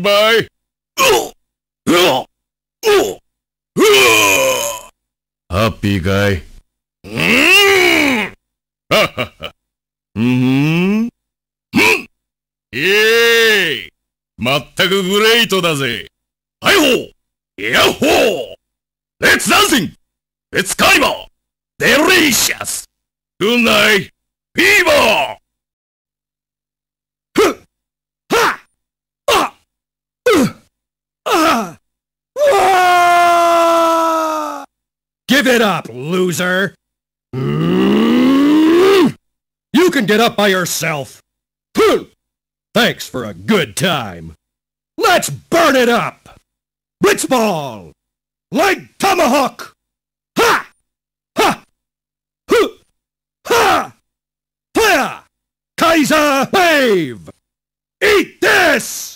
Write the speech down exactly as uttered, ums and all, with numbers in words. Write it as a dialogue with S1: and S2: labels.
S1: by. Happy guy.うんええまったくグレイトだぜ。はいほうヤッホーレッツダンシングレッツカイマーデリシャスグッナイフィーバーふっはっあっうっああ
S2: Give it up, loser! You can get up by yourself! Thanks for a good time! Let's burn it up! Blitzball! Leg tomahawk! Ha! Ha! Huh! Ha! Fire! Kaiser wave! Eat this!